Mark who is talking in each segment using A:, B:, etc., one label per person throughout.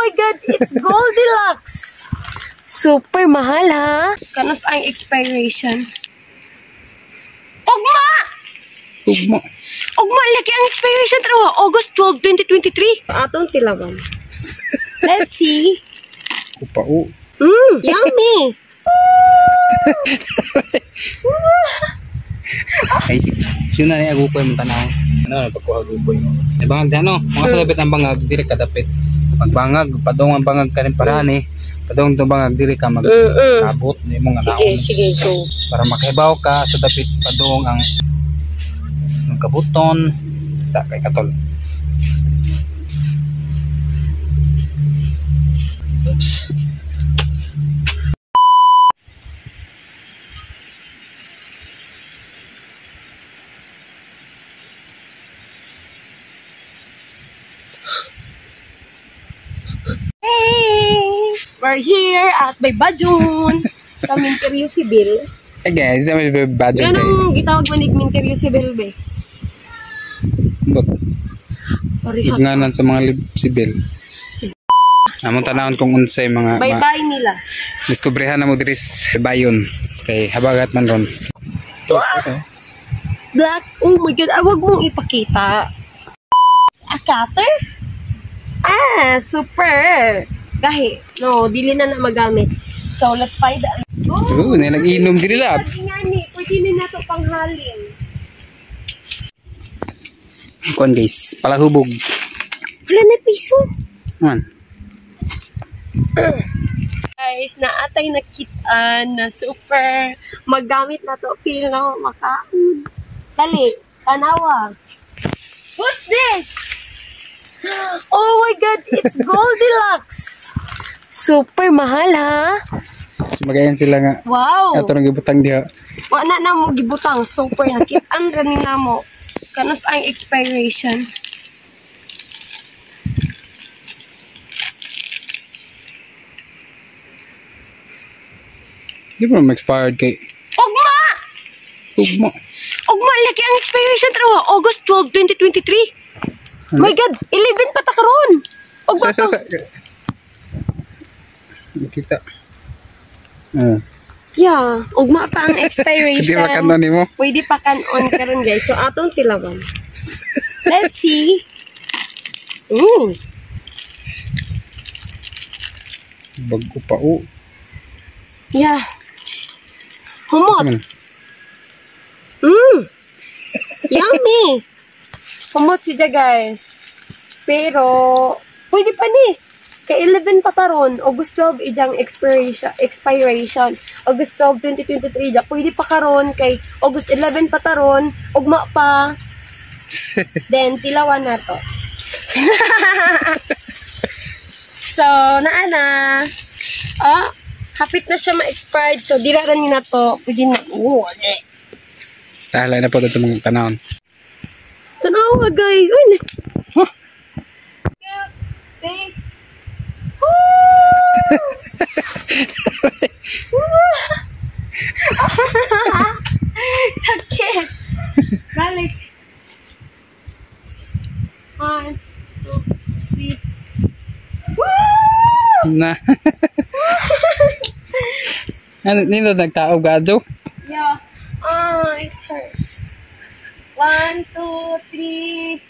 A: my God, it's Goldilocks. Super mahal ha. Kanos ang expiration? Ugma!
B: Ugma.
A: Ugma, laki ang expiration trawa. August 12, 2023. Atong tilawan. Let's see.
B: Upao.
A: Yummy.
B: Guys, yun na niya agupoy mo tanaw. Ano, nagpakuha agupoy mo. Bangag na, no? Mga kalabit ang bangag, dili ka dapit. Magbangag, padong ang bangag ka rin parahan eh. Padong itong bangag, dili ka mag-abot.
A: Sige, go.
B: Para makahibaw ka sa dapit, padong ang kabuton sa kay katol. Oops.
A: We're here at Baybajon sa Minteryo Sibil.
B: Hey guys, may Baybajon
A: Yan
B: kayo.
A: ang gitawag manig Minteryo Sibil be.
B: But, ignanan sa mga sibil. Among tanawon kung unsay mga
A: Bye-bye nila.
B: diskubrehan na mo diris bayon kay habagat man ron.
A: Black, oh my God, wag mong ipakita. A cutter? Super. Gahi. No, dili na magamit. So, let's find out.
B: Oo, nag-inom diri lab.
A: Pwede na to panghalin.
B: Kuan guys, palahubog.
A: Wala na piso.
B: Man.
A: Guys, naatay nakitaan na super magamit na to. Feel na makaon. Dali, tanawa. What's this? Oh my God, it's Goldilocks. Super mahal ha.
B: Magayon sila nga.
A: Wow.
B: Ato nang gibutang diha.
A: Wala na mo gibutang. Super nakitaan rin na mo. Kanos ang expiration?
B: Di ba ma-expired kay
A: Ugma!
B: Ugma.
A: Ugma, laki ang expiration trawa. August 12, 2023. My God, 11 pa ta karon. Ugma
B: Sa.
A: pa.
B: Kita. Oh.
A: Yeah, ugma pa ang expiration.
B: Hindi makanon nimo.
A: Pwede pa kanon karon guys. So atong tilawan. Let's see.
B: Bago pa o.
A: Yeah. Humot. Yummy. Humot siya guys. Pero pwede pa ni. Kay 11 pa karon, August 12 ijang expiration. August 12, 2023 ja. Pwede pa karon kay August 11 pa karon, ugma pa. Then tilawan na to. So, naana. Hapit na siya ma-expired. So, dira ra ni na to. Pwede na.
B: Tahalay na po dito mga tanawon.
A: Tanawa guys. Uy.
B: Huh?
A: Stay. Sakit. Balik. 1, 2, 3.
B: Na. Ano nino nagtao gadyo?
A: Yeah. It hurts. 1, 2,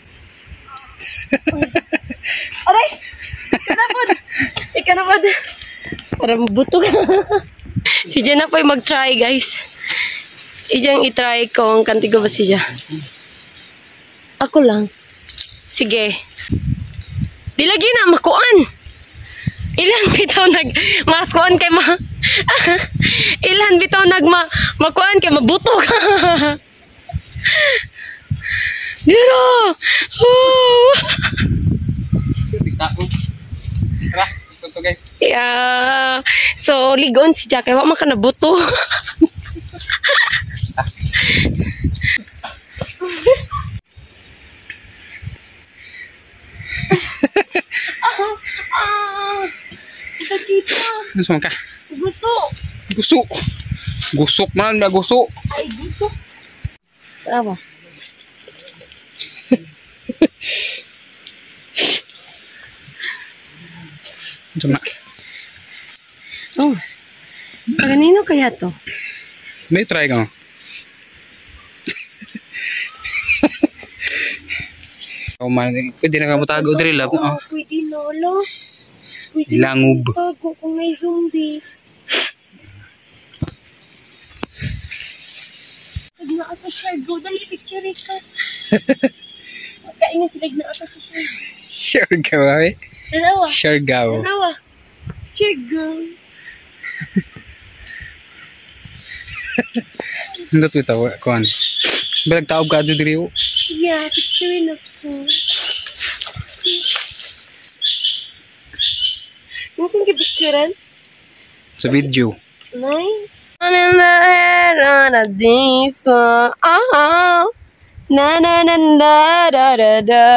A: 3. Aray! Ika na po. Para mabuto ka. Si Jenna po mag-try guys. Ijang i-try ko ang kantigo ba siya. Ako lang. Sige. Dilagi na, makuan. Ilan bitaw makuan kay Ilan bitaw makuan kay mabuto ka. Dira!
B: Tara, ito guys.
A: Yeah. So, ligon si Jack. Ewa man ka nabuto. Kita.
B: Gusto ka?
A: Gusok.
B: Gusok. Gusok man, na gusok.
A: Ay, gusok. Tama.
B: Tuma.
A: Oh. Kanino kaya to?
B: May try ka mo. Oh man, pwede na ka mo tago diri lab. Oh.
A: Pwede na, lo. Pwede
B: Langob.
A: na tago kung may zombie. Pag na sa shard, go, dali picture ka. Kaingan sila na ata sa shard.
B: Sure ka ba?
A: Dalawa.
B: Sure ka mo.
A: Dalawa. Shard, go.
B: Hindi ito ito, kuhan. Balag taob ka dito diri.
A: Yeah, picture na po. Mungkin kipicturean?
B: Sa video.
A: Nay? In the head on a diesel. Oh, na na na da da da da.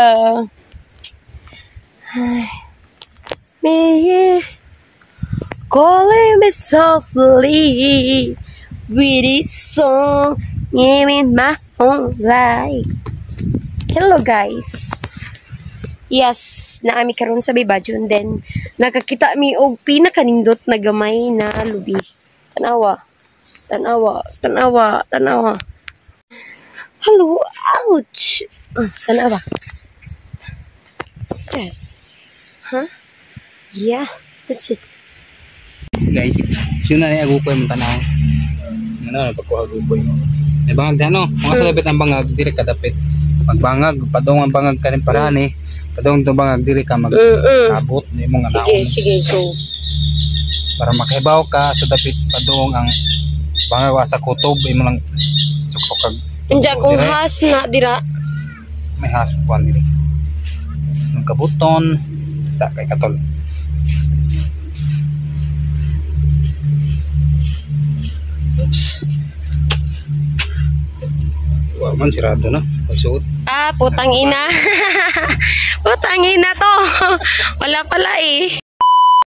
A: Me calling me softly with this song in my own life. Hello guys. Yes, naami karon sa Baybajon, then nakakita mi og pinakanindot na gamay na lubi. Tanawa. Hello, ouch. Tanawa. Okay. Huh? Yeah, that's it.
B: Guys, yun na yung agupoy mong tanaw. Ano, pagkuha agupoy. May bangag na, no? Mga kalabit ang bangag, diri kadapit. Magbangag, padong ang bangag ka rin parani. Padong itong bangag, diri ka mag-abot. Yung mga naon.
A: Sige, go.
B: Para makahibaw ka sa dapit padong ang bangag wa sa kutob. Yung mga suksokag.
A: Hindi akong has na dira.
B: May hasukuan diri. Yung kabuton, sa kay katol. Wah, man sirado na. Pagsuot.
A: Putang ina. Putang ina to. Wala pala eh.